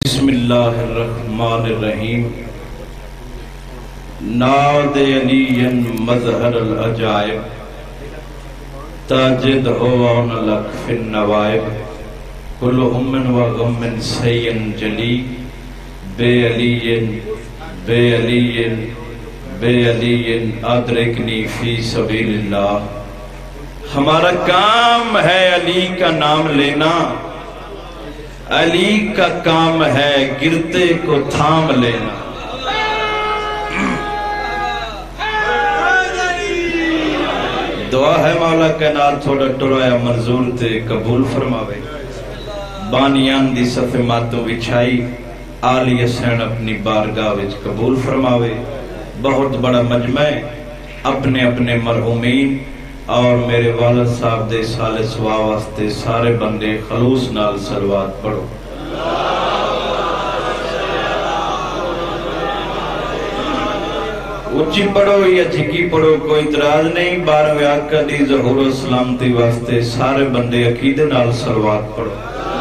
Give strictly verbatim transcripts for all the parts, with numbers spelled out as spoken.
بسم اللہ الرحمن الرحیم ناد علی مظہر العجائب تاجد ہوان لک فی النوائب کل ہم و غم سین جلی بے علی بے علی بے علی ادرکنی فی سبیل اللہ۔ ہمارا کام ہے علی کا نام لینا، علی کا کام ہے گرتے کو تھام لینا۔ دعا ہے مولا کائنات تھوڑا ٹرایا منظور تے قبول فرماوے، بانیان دی صف ماتوں بچھائی آلی حسین اپنی بارگاہ وچ قبول فرماوے۔ بہت بڑا مجمع اپنے اپنے مرحومین اور میرے والد صاحب دے سال سوا واسطے سارے بندے خلوص نال صلوات پڑھو۔ اچھی پڑھو یا جھکی پڑھو کوئی اعتراض نہیں، بارہویں آقا دی ظہور و سلامتی واسطے سارے بندے عقیدے نال صلوات پڑھو۔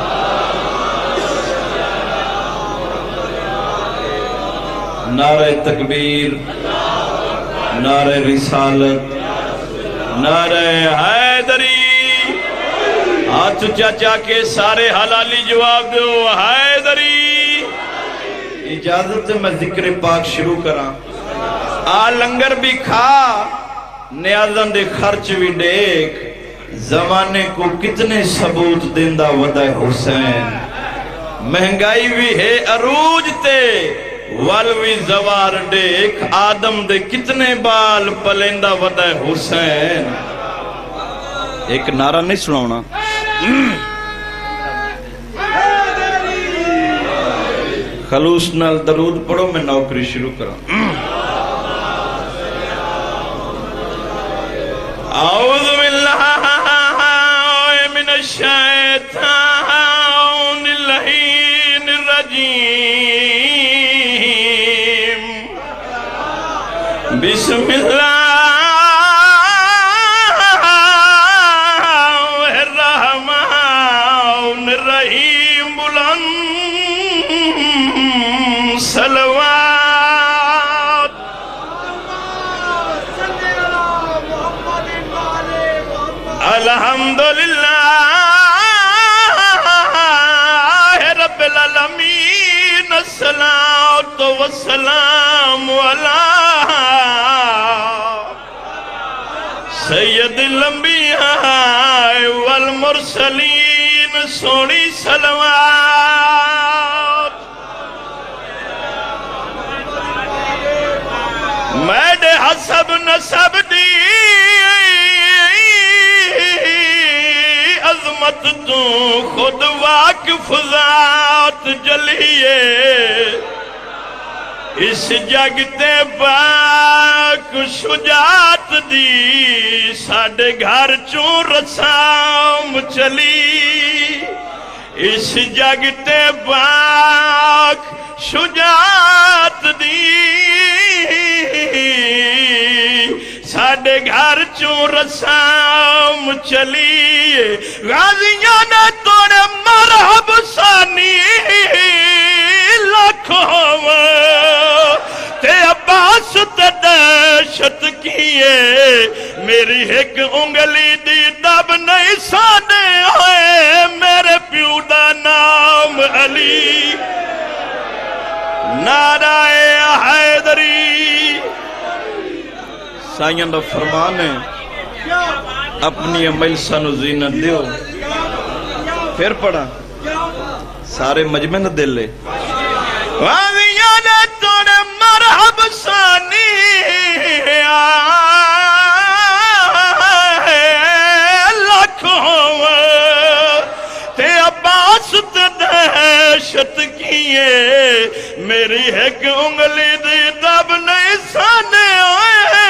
نعرہ تکبیر، نعرہ رسالت، نعرہ حیدری، ہاتھ چاچا کے سارے حلالی جواب دو، حیدری۔ اجازت میں ذکر پاک شروع کرا، آ لنگر بھی کھا نیازن دے خرچ بھی دیکھ، زمانے کو کتنے ثبوت دیندہ ودا حسین، مہنگائی بھی ہے عروج تے والوی زوار دیکھ، آدم دے کتنے بال پلیندہ ودا حسین۔ ایک نعرہ نہیں سناؤنا، خلوص نال درود پڑھو، میں نوکری شروع کروں۔ اعوذ باللہ من الشیطان اللعین الرجیم، بسم اللہ الرحمن الرحیم، بلند صلوات۔ الحمدللہ رب العالمین، الصلاۃ والسلام علی سید الانبیاء والمرسلین، سونی صلوات۔ میڈے حسب نسب دی عظمت تو خود واقف ذات جلیے، اس جگتے پاک شجاعت دی ساڑھے گھر چون رسام چلی، اس جگتے پاک شجاعت دی ساڑھے گھر چون رسام چلی، غازیاں نے توڑے مرحب ثانی لکھوں تے عباس تے دہشت کیے، میری ایک انگلی دی دب نہیں سانے ہوئے، میرے پیو دا نام علی۔ نعرہ حیدری، سائیں دا فرمان ہے اپنی عمل سانو زینت دیو، پھر پڑھا سارے مجمع نہ دل لے۔ غازیاں نے توڑے مرحب ثانی لکھوں تے عباس تے دہشت کیے، میری ایک انگلی دی دب نہیں سانے ہوئے،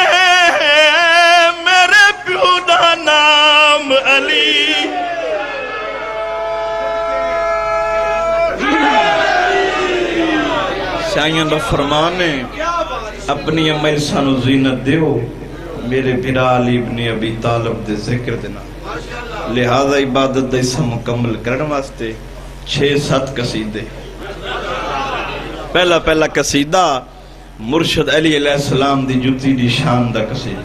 میرے پیو دا نام علی۔ شاہیاں دا فرمان ہے اپنی عمل سانو زینت دیو، میرے پیرا علی ابن ابی طالب دے ذکر دینا، لہذا عبادت دے اسم مکمل کرن واسطے چھ سات قصیدے پہلا پہلا قصیدہ مرشد علی علیہ السلام دی جتی دی شان دا قصیدہ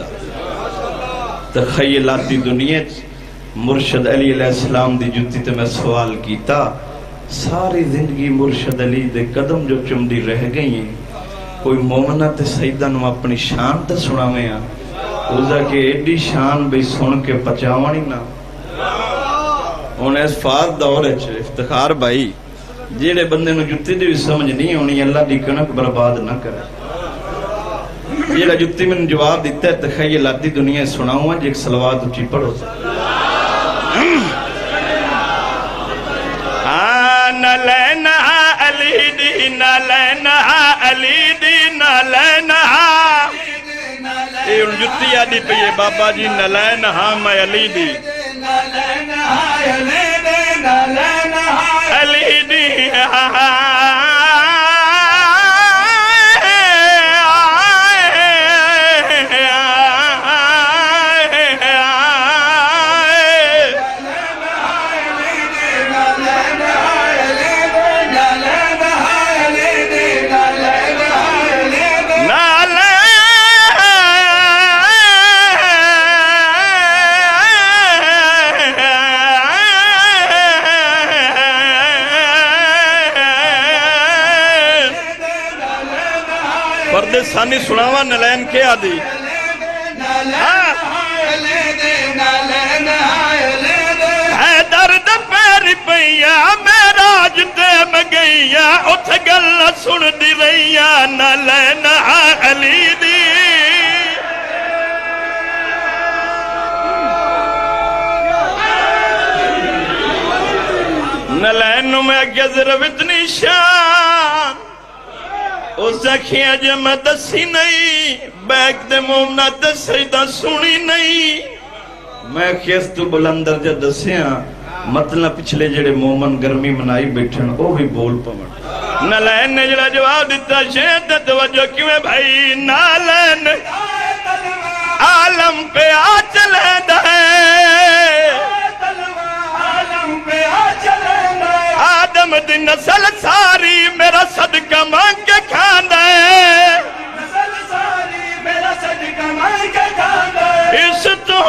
تخیلاتی دنیا مرشد علی علیہ السلام دی جتی تے میں سوال کیتا ساری زندگی مرشد علی دے قدم جو چمدی رہ گئی ہیں کوئی مومنہ تے سیدہ نو اپنی شان تے سنا میں آ اوزا کہ ایڈی شان بھی سن کے پچاوانی نا انہیں اس فات دور ہے چھے افتخار بھائی جیڑے بندے نو جتی دی بھی سمجھ نہیں ہونی اللہ دی کنک برباد نہ کرے جیڑا جتی میں جواب دیتا ہے تخیلاتی دنیا سناؤں ہے جی ایک صلوات اچھی پڑھو نہ لینا علی دی نہ لینا علی دی نہ لینا یہ ان جتی آدھی پہ یہ بابا جی نہ لینا میں علی دی علی دی سانی سناوا نلین کے آدھی ہے درد پیری پئیا میرا جتے میں گئیا اتھ گل سن دی رئیا نلین علی دی نلین میں گزر اتنی شان او زکھیاں جے میں دسی نہیں بیک دے مومنہ دسیدہ سنی نہیں میں کیس تو بلندر جے دسیاں مطلب پچھلے جڑے مومن گرمی منائی بیٹھن او بھی بول پمن نالین نے جڑا جواب دیتا شہد توجہ کیوں ہے بھائی نالین عالم پہ آ چلے دائے آدم دی نسل ساری میرا صدقہ مانگ کے کھان دے نسل ساری میرا صدقہ مانگ کے کھان دے اس تو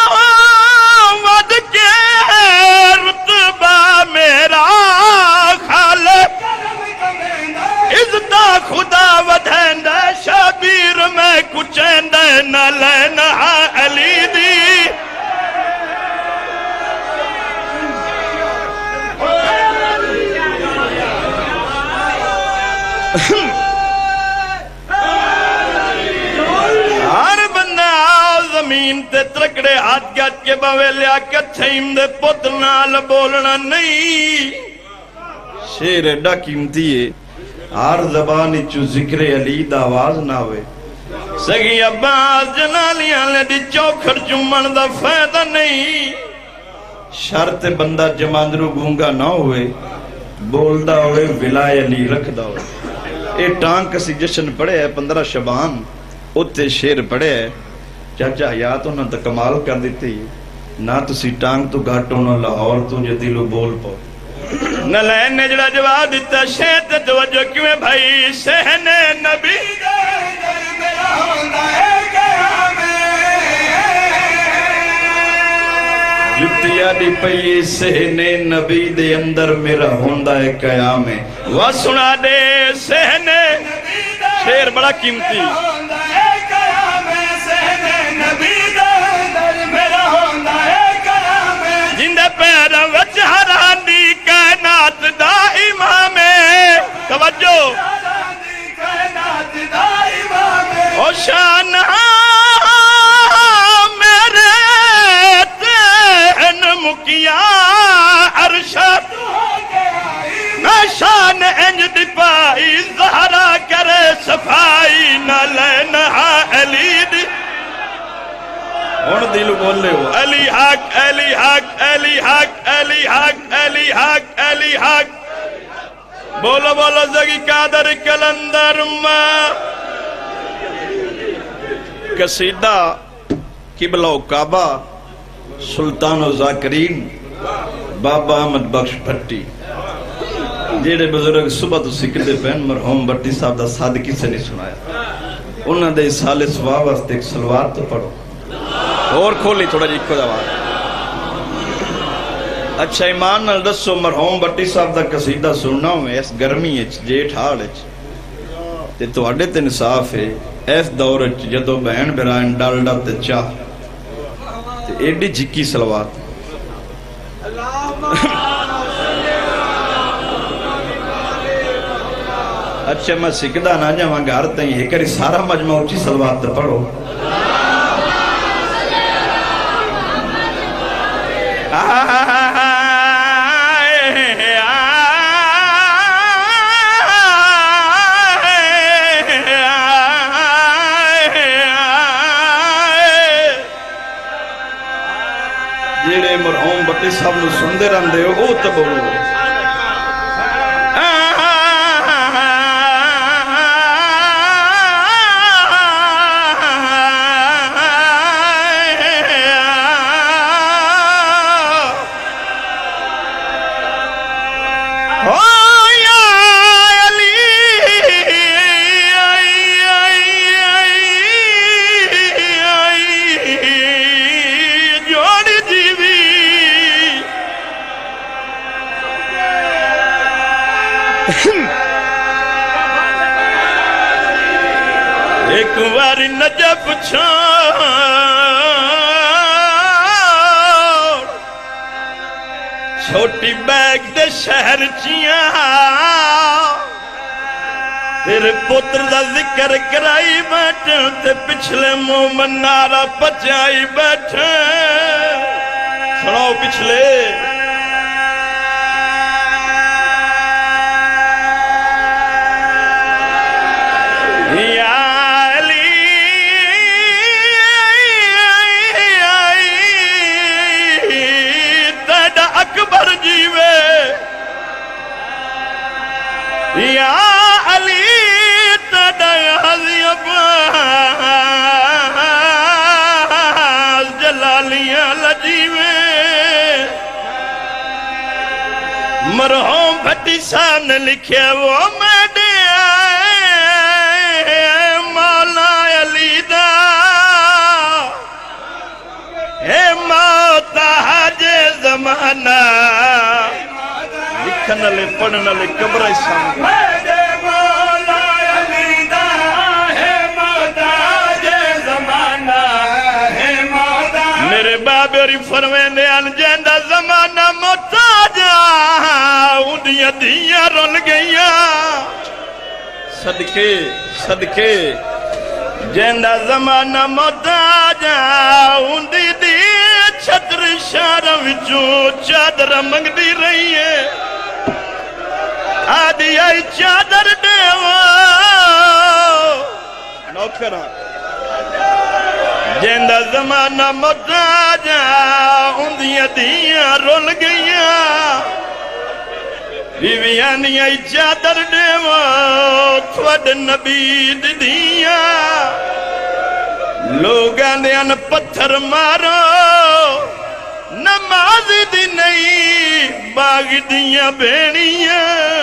ود کے رتبہ میرا خالق عزتہ خدا ودھین دے شبیر میں کچھین دے نہ لینا علی دی ہر بندہ زمین تے ترکڑے ہاتھ گت کے باوے لیا کچھائیم دے پتنال بولنا نہیں شیر ایڈا قیمتی ہے ہر زبانی چو ذکر علی دا آواز نہ ہوئے سگی عباس جلالیاں لے دی چوکھر چمن دا فیدہ نہیں شرط بندہ جماندرو گونگا نہ ہوئے بول دا ہوئے ولائے علی رکھ دا ہوئے اے ٹانک کسی جشن پڑے ہے پندرہ شبان اتے شیر پڑے ہے چاچا حیات انہوں نے کمال کر دیتی نہ تسی ٹانک تو گھٹوں نہ لاہور تو جو دلو بول پاؤ نہ لین نے جڑا جواب دیتا شہد توجہ کیوں ہے بھائی سہن نبی جتیا دی پئی سہن نبی دے اندر میرا ہوندہ ہے قیام ہے وہ سنا دے سہن شیر بڑا قیمتی جندے پیرا وچ حرانی کائنات دا امام توجہ او شان میرے تین مکیا عرشت میں شان انج دی پائی زہرا کرے صفائی نہ لینا علی دی ان دل بول لے ہو علی حق علی حق علی حق علی حق علی حق علی حق بولو بولو زگی قادر کلندر ماں قصیدہ قبلہ و کعبہ سلطان و ذاکرین بابا احمد بخش بھٹی جیڑے بزرگ صبح تو سکھتے پہن مرحوم بٹی صاحب دا صادقی سے نہیں سنایا انہاں دے سال سوا واسطے ایک سلوات تو پڑھو اور کھولی تھوڑا جی کو دعوات اچھا ایمان نال دسو مرحوم بٹی صاحب دا قصیدہ سننا ہوئے اس گرمی اچ جیٹھ ہاڑ اچ تے تو اڈے تے نصاف ہے اس دور اچ جدو بہن برائن ڈالڈا تے چاہ تے ایڈی جھکی سلوات اچھا میں سکھدا نہ جاواں گھر تائیں ایک کری سارا مجمع اچھی سلوات تے پڑھو جیڑے مرحوم بٹی صاحب نو سندے رہندے ہو او تے بولو ایک واری نجف چھوڑ چھوٹی بیگ دے شہر چیاں تیرے پتر دا ذکر کرائی بیٹھیں تے پچھلے مومن نارا پچائی بیٹھیں سناؤ پچھلے یا علی تڑا غازی عباس جلالیاں لجیوے مرحوم بھٹی صاحب نے لکھے وہ میں دے آئے مولا علی دا اے موتا حج زمانہ لکھن لے پڑھن لے قبر سامنے میرے مولا علی دا ہے محتاج زمانہ ہے محتاج میرے بابے اور فرمینے انجیندہ زمانہ محتاج اندیاں دیاں رول گئیاں صدقے صدقے جیندہ زمانہ محتاج اندی دی چھتر شارہ وچوں چادر منگ دی رہی ہے آدھی آئی چادر دیو نوکرہ جیندہ زمانہ مداجا اندیاں دیاں رول گئیاں بیویاں نہیں آئی چادر دیو تھوڑ نبی دیاں لوگاں دیاں پتھر مارو نماز دی نہیں باغ دیاں بینیاں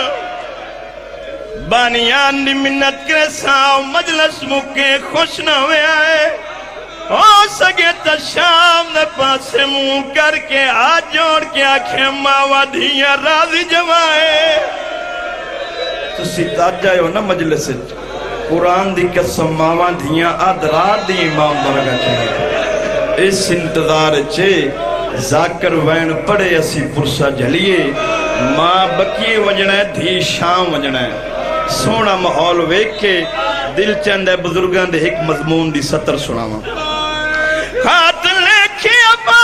بانیان دی منت کرے ساؤ مجلس مکے خوش نہ ہوئے آئے ہو سکے تا شام نے پاسے منہ کر کے آج جوڑ کے آنکھیں ماوا دھیاں راضی جوائے تو ستار جائے ہو نا مجلس قرآن دی قسم ماوا دھیاں آدھرار دی امام برگا چاہیے اس انتظار چھے ذاکر وین پڑے اسی پرسا جلیے ماں بکی وجنہ ہے دھی شام وجنہ ہے سونا محول ویک کے دل چند ہے بزرگان دے ایک مضمون دی سطر سنا ماں خات لکھی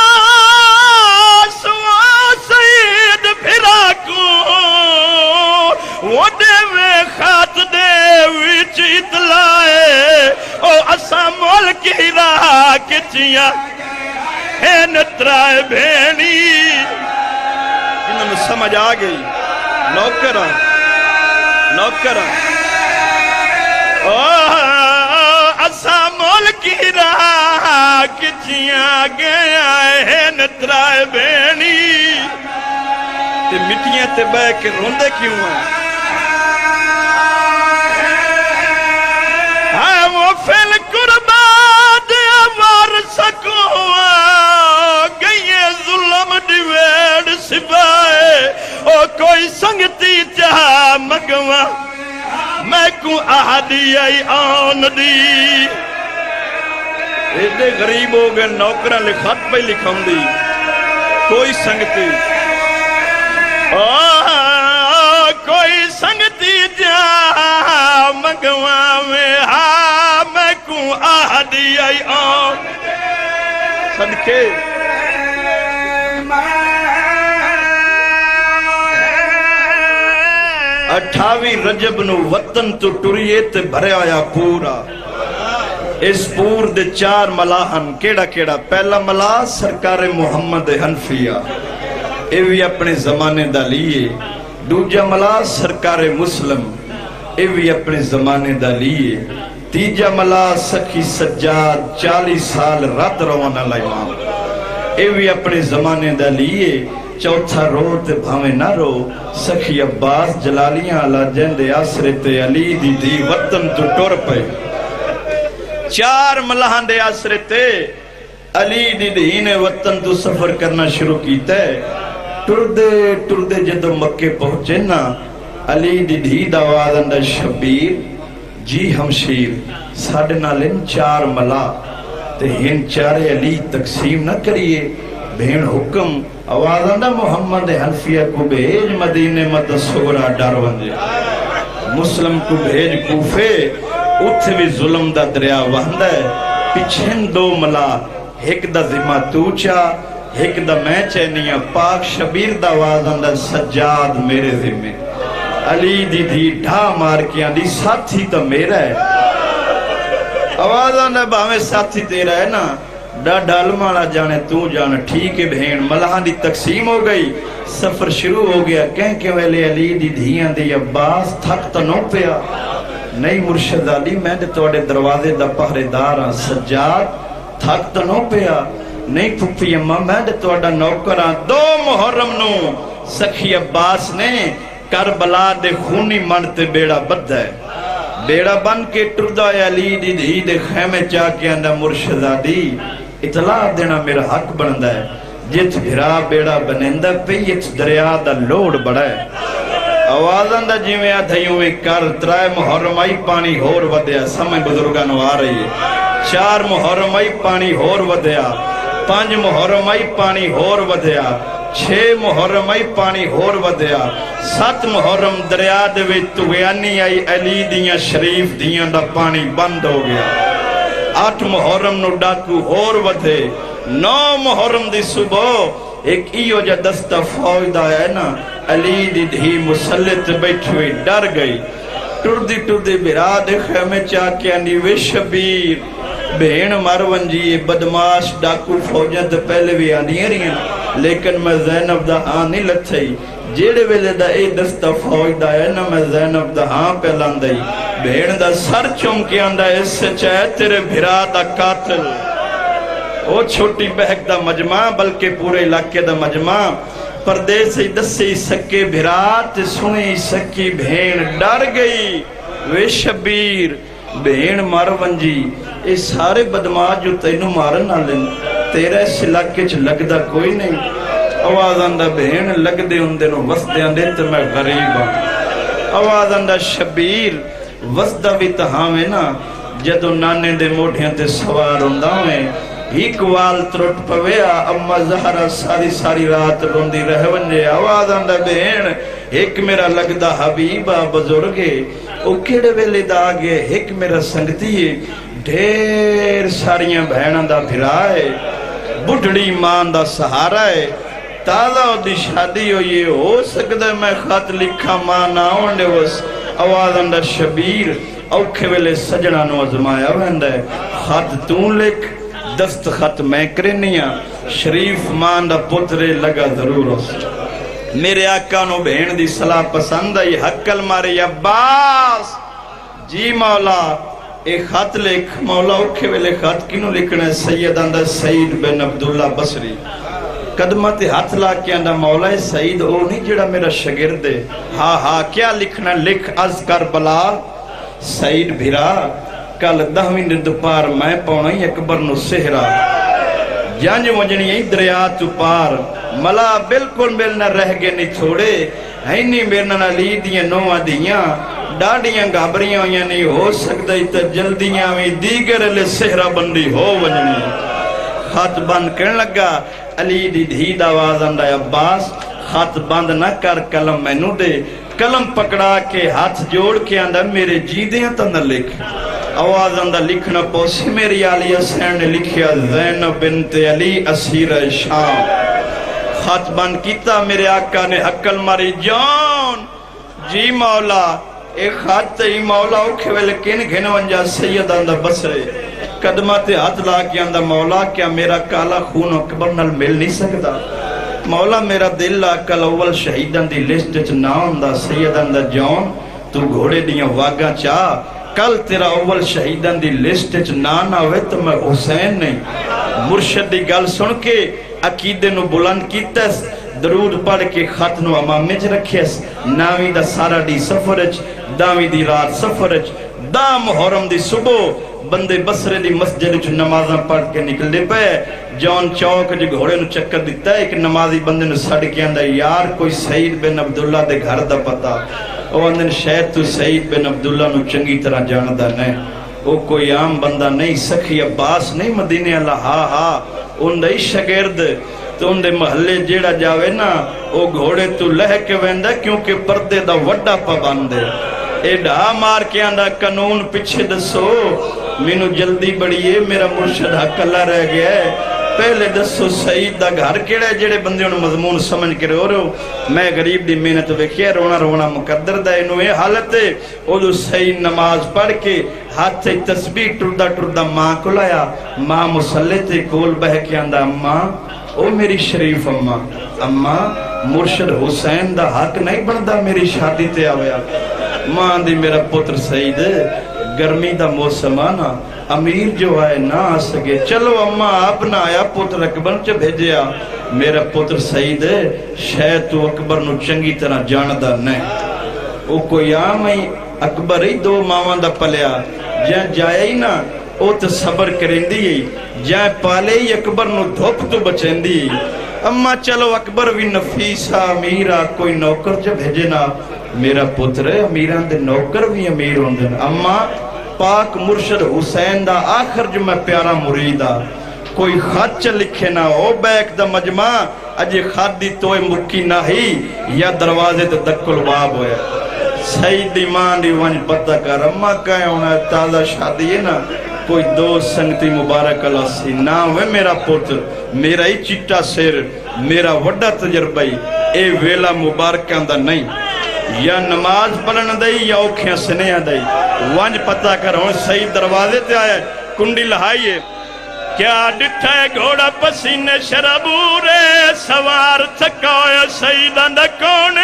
عباس و سید پھراکو وہ دے وے خات دے ویچ اطلاعے او اسا ملکی راہ کچیا ہے نترائے بینی انہوں میں سمجھ آگئی نوکرہ نوکرہ اسا ملکی راہ کچیا گیا ہے نترائے بینی تے مٹیاں تے بہ کے روندے کیوں ہیں ہاں وہ فیل قربان وار سکوں گئیے ظلم ڈیویڈ سبائے او کوئی سنگتی چاہ مگواں میں کو آہدی آئی آن دی ایڈے غریب ہو گئے نوکران لکھات پہ لکھم دی کوئی سنگتی کوئی سنگتی جا مگواں میں ہاں میں کو آہدی آئی آن صدقے اٹھاوی رجب نو وطن تو ٹریے تے بھرے آیا پورا اس پور دے چار ملاحن کیڑا کیڑا پہلا ملاح سرکار محمد حنفیہ اے بھی اپنے زمانے دا لیے دوجا ملاح سرکار مسلم اے بھی اپنے زمانے دا لیے تیجا ملاح سخی سجاد چالیس سال رات روانہ لائمام اے بھی اپنے زمانے دا لیے چوتھا رو تے بھامے نہ رو سخی عباس جلالیاں اللہ جہندے آسرت علی دی دی وطن تو ٹور پہ چار ملہاں دے آسرت علی دی دی نے وطن تو سفر کرنا شروع کیتا ہے ٹردے ٹردے جدو مکے پہنچے نا علی دی دی دعواد اندر شبیر جی ہمشیر ساڑھے نالن چار ملا تے ہن چارے علی تقسیم نہ کریے بہن حکم آواز اندر محمد حنفیہ کو بھیج مدینے مد سغرا ڈار ونجے مسلم کو بھیج کوفے اتھے بھی ظلم دا دریا وہندہ ہے پچھن دو ملا ایک دا ذمہ توچا ایک دا میں چینیاں پاک شبیر دا آواز اندر سجاد میرے ذمہ علی دی دی ڈھا مار کیا دی ساتھی تا میرا ہے آواز اندر باہمیں ساتھی تیرا ہے نا ڈا ڈال مالا جانے تو جانا ٹھیک ہے بہن ملہاں دی تقسیم ہو گئی سفر شروع ہو گیا کہیں کہ ویلے علی دی دھیاں دی عباس تھک تا نو پیا نہیں مرشد علی میں دے توڑے دروازے دا پہرے داراں سجاد تھک تا نو پیا نہیں پھپی اممہ میں دے توڑا نوکراں دو محرم نو سخی عباس نے کربلا دے خونی منتے بیڑا بدھ ہے بیڑا بن کے ٹردہ علی دی دی دے خیمے چاہ کے اندر مرشدہ دی اطلاع دینا میرا حق بندہ ہے جت بھرا بیڑا بنندہ پہ یہ دریا دا لوڑ بڑا ہے آوازاں دا جیویں آدھائیوں میں کر ترائے محرمائی پانی ہور ودیا سمجھ بزرگانو آ رہی ہے چار محرمائی پانی ہور ودیا پانچ محرمائی پانی ہور ودیا چھ محرمائی پانی ہور ودیا سات محرم دریا دے وے تغیانی آئی علی دیاں شریف دیاں دا پانی بند ہو گیا آٹھ محرم نو ڈاکو ہور ودے نو محرم دی صبح ایک ایو جا دستہ فوج دا ہے نا علی دی دھی مسلط بیٹھ ہوئی ڈر گئی ٹردی ٹردی براد خیمے چاکیا نیوے شبیر بہن مروان جی بدماش ڈاکو فوجیں تو پہلے بھی آنی رہی ہیں لیکن میں زینب دا آنی لتھائی جیڑے ویلے دا اے دستہ فوج دا ہے نا میں زینب دا ہاں پہلان دائی بہن دا سر چمکی آندہ اس سے چاہے تیرے بھرا دا قاتل او چھوٹی بہک دا مجمع بلکہ پورے علاقے دا مجمع پردیس سے دسی سکے بھرات سنی سکی بہن ڈر گئی وے شبیر بہن مروان جی اے سارے بدماش جو تینوں مارن نہ لیں تیرا اس علاقے چھ لگ دا کوئی نہیں آواز اندہ بہن لگ دے ان دنوں وسدے اندے تو میں غریب ہوں آواز اندہ شبیر وسدہ بھی تہاویں نا جدو نانے دے موڑھیاں تے سوار ہونداویں ایک وال ترٹ پویا اما زہرہ ساری ساری رات روندی رہ ونجے آواز آندہ بہن ایک میرا لگدہ حبیبہ بزرگے او کیڑے ویلے دا آگے ایک میرا سنگتی ہے ڈھیر ساریاں بہناں دا بھرائے بڑھڑی مان دا سہارا ہے تازہ دی شادی ہو یہ ہو سکتا میں خط لکھا ماں نہ ہونڈے وس آواز اندر شبیر اوکھے ویلے سجنہ نو ازمایا ویندہ ہے خط تون لکھ دست خط میں کرنیا شریف مان دا پترے لگا ضرور اس میرے آقا نو بہن دی صلاح پسند ہے حقل مارے عباس جی مولا ایک خط لکھ مولا اوکھے ویلے خط کینو لکھنا ہے سید اندر سید بن عبداللہ بصری قدمہ تے ہاتھ لا کے اندہ مولا سعید او نہیں جڑا میرا شگرد ہے ہاں ہاں کیا لکھنا لکھ از کربلا سعید بھیرا کل دہویں دوپہر میں پونا ہی اکبر نو سہرا جانج وجنی ای دریا تو پار ملا بالکل ملنا رہ گئے نہیں چھوڑے ہینی میرنا لی دیاں نوہ دیاں ڈاڑیاں گابریاں یا نہیں ہو سکتا تا جلدیاں میں دیگر لے سہرہ بندی ہو وجنی خط بند کرن لگا علی دی دھید آواز اندہ عباس خط بند نہ کر کلم میں نو دے کلم پکڑا کے ہاتھ جوڑ کے اندہ میرے جیدیاں تا نہ لکھ آواز اندہ لکھنا پوسی میری علی حسین نے لکھیا زینب بنت علی اسیر شام خط بند کیتا میرے آقا نے حقل ماری جان جی مولا ایک خط تی مولا اوکھے ویلے کن گھن ونجا سید اندہ بسرے قدمات ہاتھ لا کے اندہ مولا کیا میرا کالا خون اکبر نل مل نہیں سکتا مولا میرا دل کل اول شہیدان دی لسٹ چنا اندہ سید اندہ جان تو گھوڑے دیاں واگاں چاہ کل تیرا اول شہیدان دی لسٹ چنا نہ ہوئے تو میں حسین نہیں مرشد دی گل سن کے عقیدے نو بلند کیتس درود پڑھ کے خط نو امامے چ رکھیس ناوی دا سارا دی سفرچ داوی دی رات سفرچ دا محرم دی صبح بندے بسرے دی مسجد چ نمازاں پڑھ کے نکل دے پے جان چوک جو گھوڑے نو چکر دیتا ہے ایک نمازی بندے نو سڑ کے اندر یار کوئی سعید بن عبداللہ دے گھر دا پتا او اندن شاید تو سعید بن عبداللہ نو چنگی طرح جاندہ نہیں او کوئی عام بندہ نہیں سخی عباس نہیں مدینے اللہ ہاں ہاں ان دے شگرد تو ان دے محلے جیڑا جاوے نا او گھوڑے تو لہ کے ویندہ کیونکہ پردے دا وڈا پابندے اے ڈھا مار کے آندہ قانون پچھے دسو مینو جلدی بڑیے میرا مرشد حق اللہ رہ گیا ہے پہلے دسو سعید دا گھر کیڑا ہے جڑے بندے انہوں مضمون سمجھ کے رو رو میں غریب دی محنت ویکھیا رونا رونا مقدر دا انہوں اے حالت ہے او دو سعید نماز پڑھ کے ہاتھ سے تسبیح ٹردہ ٹردہ ماں کو لایا ماں مسلح تے کول بہ کے آندہ اماں او میری شریف اماں اماں مرشد حسین دا حق نہیں بندہ میری شادی تے آویا ماں دی میرا پتر سعید گرمی دا موسم آنا امیر جو آئے نہ آ سکے چلو اماں آپ نہ آیا پتر اکبر چا بھیجیا میرا پتر سعید شاید تو اکبر نو چنگی طرح جاندہ نہیں او کوئی آم ہی اکبر ہی دو ماوان دا پلیا جہاں جائے ہی نا او تو صبر کریں دی جہاں پالے ہی اکبر نو دھوپ تو بچیں دی اماں چلو اکبر بھی نفیسہ امیرہ کوئی نوکر جب بھیجے نا میرا پتر امیران دے نوکر بھی امیر ہوندے اماں پاک مرشد حسین دا آخر جو میں پیارا مریدہ کوئی خط چا لکھے نہ ہو بیک دا مجمع اجے خط دی توئے مکی نہ ہی یا دروازے تے دکل باب ہوئے سعید ایمان دی وانج پتہ کر اماں کہے ہونا تازہ شادی ہے نا کوئی دو سنگتی مبارک اللہ سی نا ہوئے میرا پتر میرا ہی چٹا سیر میرا وڈا تجربہ اے ویلا مبارک اندر نہیں یا نماز پڑھن دائی یا اوکھیاں سنیاں دائی وانج پتہ کر ہون صحیح دروازے تے آئے کنڈی لہائیے کیا ڈٹھا ہے گھوڑا پسینے شرابورے سوار تھکایا سیدان دا کونے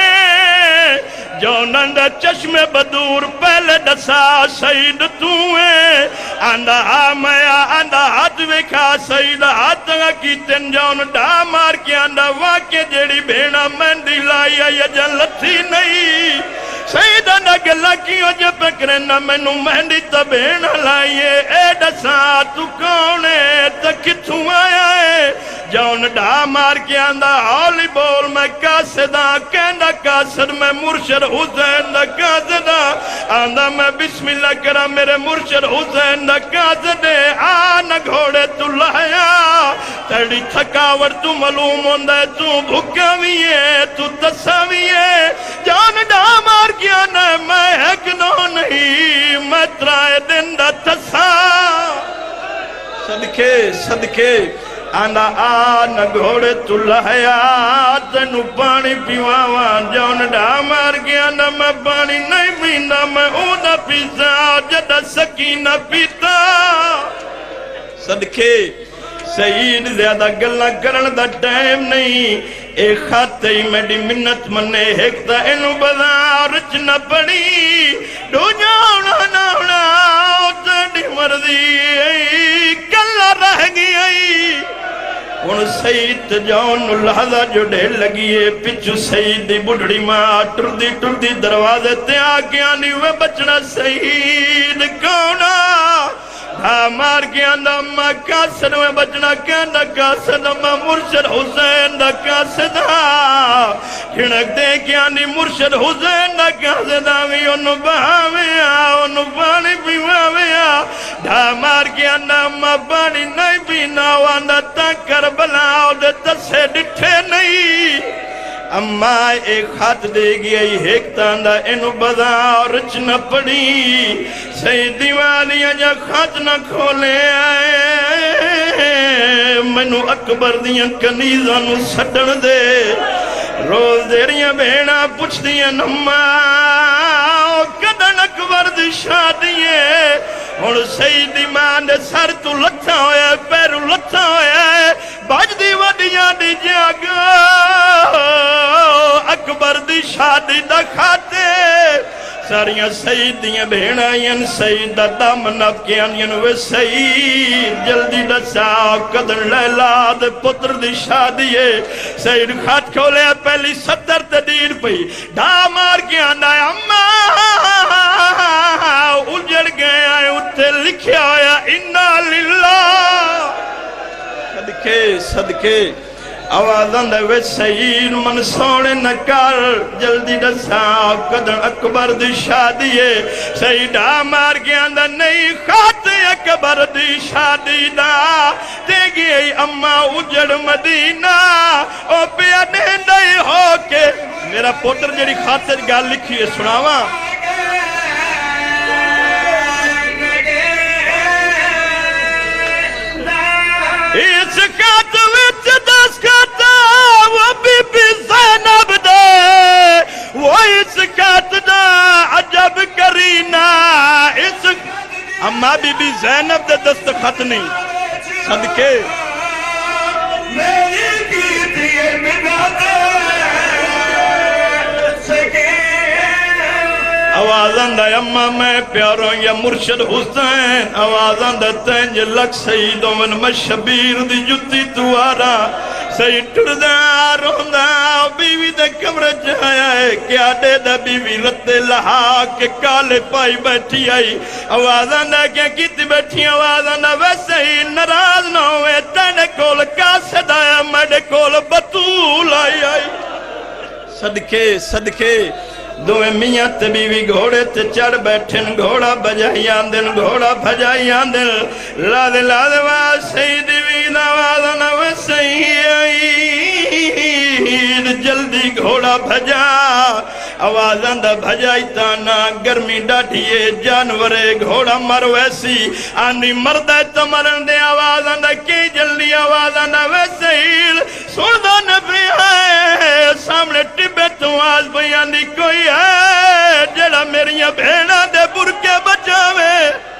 جو نند چشم بدور پہلے دسا سید توئے آندہ آمیا آندہ ہاتھ وکھا سید ہاتھ کی تنجون ڈا مار کے آندہ واقع جیڑی بھیڑا مندی لائی یا جلتی نہیں سید آندہ گلہ کیوں جو پکرنا میں نو مہندی تبین لائیے اے دسا تو کونے تکتوں آیا ہے جون ڈا مار کے آندہ ہولی بول میں کاسدہ کہندہ کاسد میں مرشد حسین دا کاسدہ آندہ میں بسم اللہ کرا میرے مرشد حسین دا کاسدے آنہ گھوڑے تو لہیا تیڑی تھکاور تو معلوم ہوندہ تو بھکا بھی ہے تو دسا بھی ہے جون ڈا مار کے آندہ میں ایک دو نہیں میں ترائے دن دا تسا صدقے صدقے آندا آنا گھوڑے تو لہیا تنو پانی پیواوان جون ڈا مار گیا نا میں پانی نہیں پینا میں اونا پیسا جدہ سکینہ پیتا صدقے سعید زیادہ گلہ کرن دا ٹائم نہیں ایک خاتے میڈی منت منے ہکتا انو بازارچ نہ پڑی دو جاؤنا ناونا تیڑی مرضی کلہ رہ گئی ان سید جون لحظہ جو ڈھیر لگیے پچھو سید دی بڑھڑی ماں ٹردی ٹردی دروازے تے آگے آنی وہ بچنا سید کونا ہاں مار کے اندھا اممہ قاسد میں بچنا کہندہ قاسد اممہ مرشد حسین دا قاسد ہاں کھنک دے کے آنی مرشد حسین دا قاسد آوی انہوں بہاوے آ انہوں پانی پیواوے آ ڈھا مار کے اندھا اممہ پانی نہیں پینا واندہ تک کربلا دے تسے ڈٹھے نہیں اممہ ایک خط دے گیا ایک تاندہ انہوں بدا اور رچ نہ پڑی سیدی والیاں جا خط نہ کھولے آئے منو اکبر دیاں کنیزاں نو سٹن دے روز دیریاں بہنا پوچھ دیاں نمہ کدن اکبر دی شادیے اور سیدی ماں نے سر تو لتھا ہویا ہے پیرو لتھا ہویا ہے باج دی وڈیاں دی جاگا اکبر دی شادی دا کھاتے ساریاں سیدیاں بہنائیں سید دا دم نفکیاں ینوے سید جلدی دا ساو قدر لیلہ دے پتر دی شادی ہے سید خط کھولے پہلی ستر تدیر پئی ڈھا مار کے آنا ہے اممہ اجڑ گئے آئے اتھے لکھیا ہویا انا للہ صدقے صدقے آوازان دے وے سید من سوڑے نکار جلدی دسا قدر اکبر دی شادی ہے سید آمار کے اندر نہیں خات اکبر دی شادی دا دے گئی اممہ اجڑ مدینہ او پیا نہیں ہو کے میرا پوتر جڑی خاطر گال لکھی ہے سناواں اس کات وچ دس کاتا وہ بی بی زینب دے وہ اس کات دا عجب کرینا اس اما بی بی زینب دے دست خط نہیں صدقے میری کیتی ہے مدد آوازان دا اممہ میں پیاروں یا مرشد حسین آوازان دا تینج لک سیدوں من مشبیر دی جتی توارا سید ٹردہ روندہ بیوی دے کمرہ جایا ہے کیا دے دا بیوی رتے لہا کے کالے پائی بیٹھی آئی آوازان دا کیا کیتی بیٹھی آوازان دا ویسے ہی نراز نہ ہوئے تینے کول کاسد آیا میڈے کول بطول آئی آئی صدقے صدقے دوے میاں تے بیوی گھوڑے تے چڑھ بیٹھن گھوڑا بجائی آندن گھوڑا بجائی آندن لادے لادے وہاں سیدی وید آوازن و سید جلدی گھوڑا بجا آوازن دا بجائی تانا گرمی ڈاٹھئے جانورے گھوڑا مر ویسی آنی مردہ تمرن دے آوازن دا کی جلدی آوازن و سید سوڑا نبی ہے سامنے ٹبے تو آز بیانی کوئی ہے جڑا میریاں بھیڑا دے برکے بچاوے